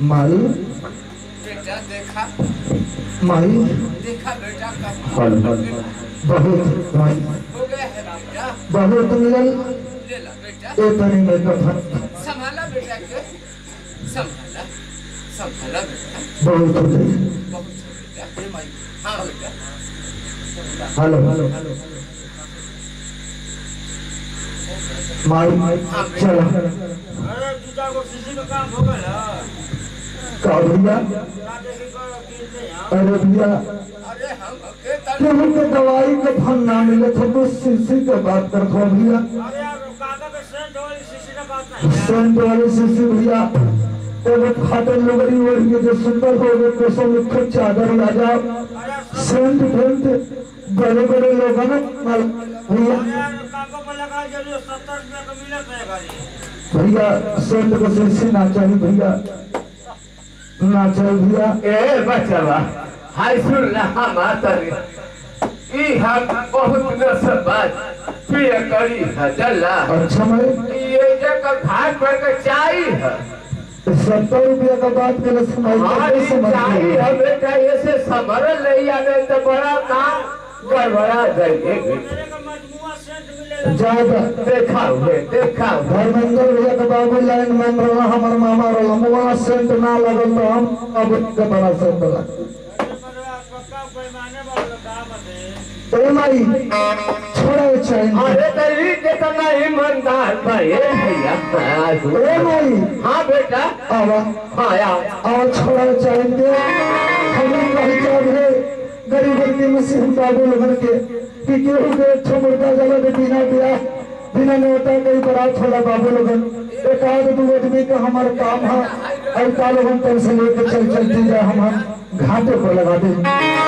माई बेटा देखा माई देखा बेटा कब हल बहुत माई हो गया है बेटा बहुत मिलल ले ला बेटा ए तनी में कफन संभाला बेटा के संभाला संभाला बेटा बहुत हो गई बहुत हो बेटा हे माई हाँ बेटा हेलो माई चलो अरे जीजा को सीसी का काम हो गया का भैया अरे भैया अरे हम के केहू के दवाई के फल ना मिले तो बस सीसी के बात कर खो भैया अरे यार काका के सेंट वाली सीसी का बात नहीं सेंट वाली सीसी भैया एगो फाटल लुगड़ी ओढ़ के जो सुंदर हो गए तो सब एक चादर ला जाओ सेंट फेंट बड़े बड़े लोग हैं ना भैया यार काका पर लगा जरूर 70 रुपए का मिलत है गाड़ी भैया सेंट को सीसी ना चाहिए भैया ना चाहिए भैया ए बचवा हाय सुन रहा मातरी ई हम बहुत न सब बात पिय करी हजला अच्छा मैं ये जगह भाग पर के चाहिए है 70 रुपया का बात करे सुनाई हमारी चाहिए है बेटा ऐसे समर ले आने तो बड़ा काम गड़बड़ा जाएगी मेरे का मजमुआ सेंट मिलेगा ज्यादा देखा धर्मेंद्र भैया का बाबू लाइन में रहा हमारे मामा रहा वहाँ सेंट ना लगल तो हम अब के बड़ा सेंट लगा पक्का पैमाने वाला काम है ए माई छोड़ा चाहिए अरे तेरी कितना ईमानदार भाई भैया ए माई हाँ बेटा आवा हाँ और छोड़ा चाहिए हमें पहचान है गरीब की मसीह बाबू लोगन के कि केहू के छो मुर्दा जला के बिना ब्याह बिना नोटा कई बड़ा छोड़ा बाबू लोगन एक आध दो आदमी का हमारा काम है और का लोगन तन से लेके चलती जाए हम घाटे को लगा दे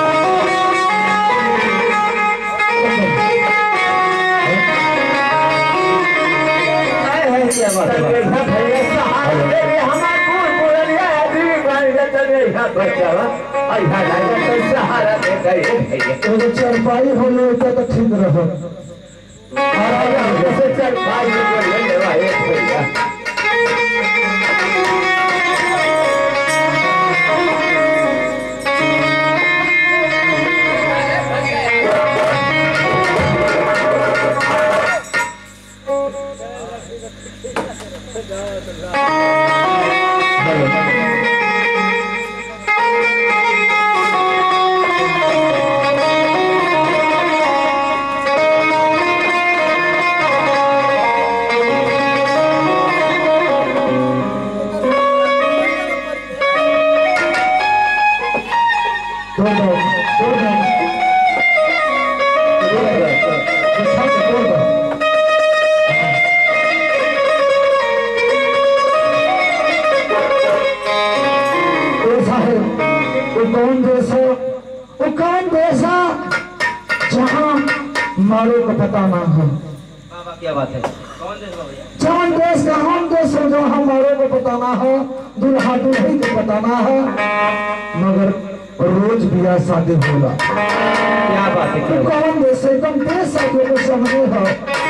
क्या बात है भैया सहारे हमारे पूर पुरनिया आदमी गाड़ी का चले यहाँ बच्चा ऐसा लगा तो सहारा दे गए भैया तो चरपाई हो ले तो ठीक रहो जैसे चल भाई ले लेवा एक भैया मारो का पता ना है बाबा क्या बात है कौन देश भैया जौन देश का हम देश है जो हमारे को पता ना है दुल्हा दुल्ही को पता ना है मगर रोज ब्याह शादी होला क्या बात है कौन देश एकदम देश शादी को समझे है